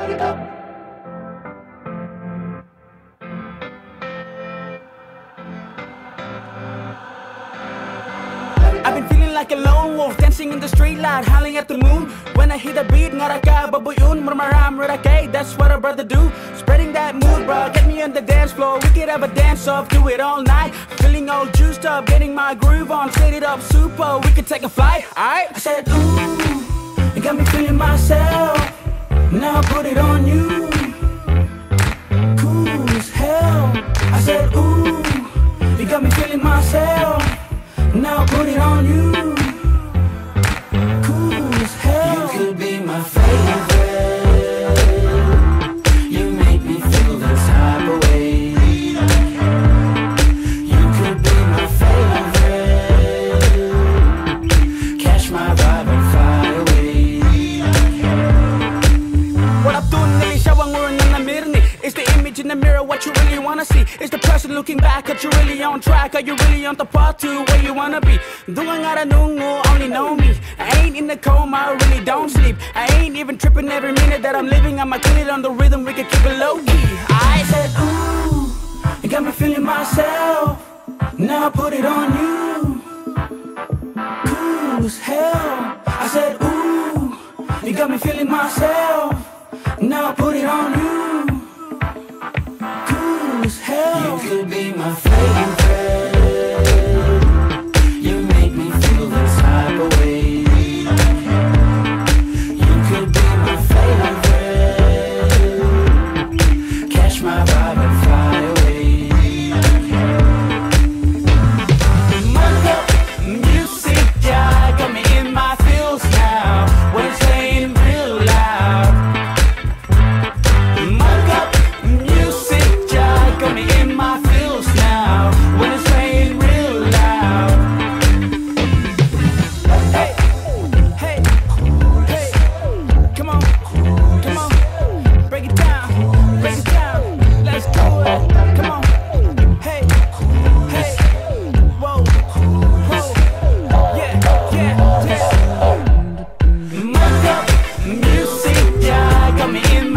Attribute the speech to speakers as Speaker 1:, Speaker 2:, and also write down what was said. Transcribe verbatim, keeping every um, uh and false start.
Speaker 1: I've been feeling like a lone wolf, dancing in the street light, howling at the moon. When I hit a beat, ngaraka babuyun, murmaram rurakay, that's what a brother do. Spreading that mood, bro, get me on the dance floor. We could have a dance off, do it all night. Feeling all juiced up, getting my groove on, set it up super, we could take a flight, alright? I said, ooh, you got me feeling myself, now I put it on you. Cool as hell. I said, ooh, you got me feeling myself, now put it on you. Cool as hell. You could be my favorite. You make me feel this type of way. You could be my favorite. Catch my vibe and fly away. What I'm doing, nili shawang urang na namirni. It's the image in the mirror, what you really wanna see. It's the person looking back, are you really on track? Are you really on the path to where you wanna be? Doing out of nungo, only know me. I ain't in the coma, I really don't sleep. I ain't even tripping every minute that I'm living. I'ma kill it on the rhythm, we can keep it low key. I said, ooh, you got me feeling myself, now I put it on you. Cool as hell. I said, ooh, you got me feeling myself, now I put it on you. Hell. You could be my favorite. You make me feel this type of way. You could be my favorite. Catch my vibe and fly away. Monica, music, yeah, got me in my feels now. When it's playing real loud. Monica, music, got me in my feels now, when it's playing real loud. Hey, hey, hey, come on, come on, break it down, break it down, let's do it, come on, hey, hey, whoa, whoa, yeah, yeah, yeah. Monica, music, yeah, got me in